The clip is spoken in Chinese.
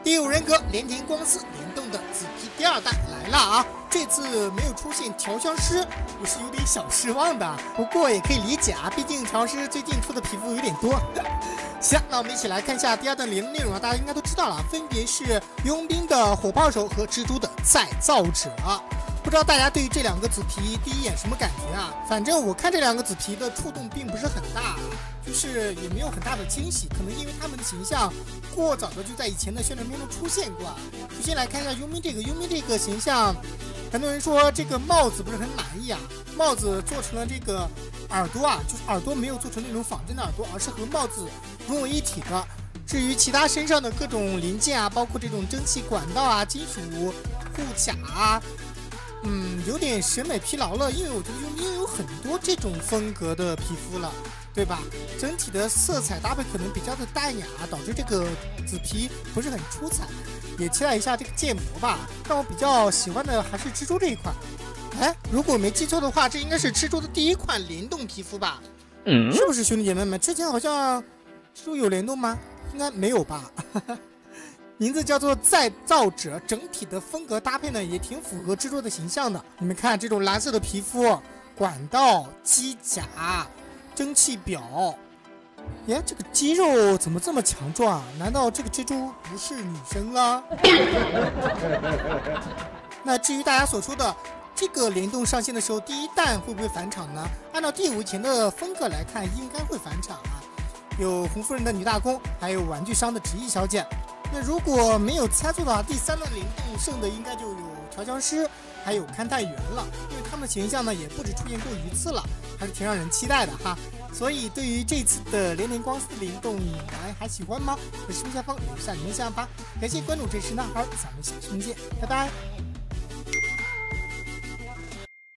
第五人格连田光司联动的紫皮第二代来了啊！这次没有出现调香师，我是有点小失望的。不过也可以理解啊，毕竟调香师最近出的皮肤有点多。行，那我们一起来看一下第二弹联动内容啊，大家应该都知道了，分别是佣兵的火炮手和蜘蛛的再造者。不知道大家对于这两个紫皮第一眼什么感觉啊？反正我看这两个紫皮的触动并不是很大，就是也没有很大的惊喜，可能因为他们的形象过早的就在以前的宣传片中出现过。首先来看一下佣兵这个形象，很多人说这个帽子不是很满意啊，帽子做成了这个耳朵啊，就是耳朵没有做成那种仿真的耳朵，而是和帽子融为一体的。至于其他身上的各种零件啊，包括这种蒸汽管道啊、金属护甲啊。有点审美疲劳了，因为我觉得佣兵有很多这种风格的皮肤了，对吧？整体的色彩搭配可能比较的淡雅，导致这个紫皮不是很出彩。也期待一下这个建模吧。但我比较喜欢的还是蜘蛛这一款。哎，如果没记错的话，这应该是蜘蛛的第一款联动皮肤吧？是不是兄弟姐妹们？之前好像蜘蛛有联动吗？应该没有吧？名字叫做再造者，整体的风格搭配呢也挺符合蜘蛛的形象的。你们看这种蓝色的皮肤、管道、机甲、蒸汽表，耶，这个肌肉怎么这么强壮啊？难道这个蜘蛛不是女生了？那至于大家所说的这个联动上线的时候，第一弹会不会返场呢？按照第5以前的风格来看，应该会返场啊。有红夫人的女大公，还有玩具商的直译小姐。那如果没有猜错的话，第3弹联动剩的应该就有调香师，还有勘探员了，因为他们的形象呢也不止出现过1次了，还是挺让人期待的哈。所以对于这次的连田光司的联动，你们还喜欢吗？在视频下方留下你们想法吧。感谢关注，这是男孩，咱们下期见，拜拜。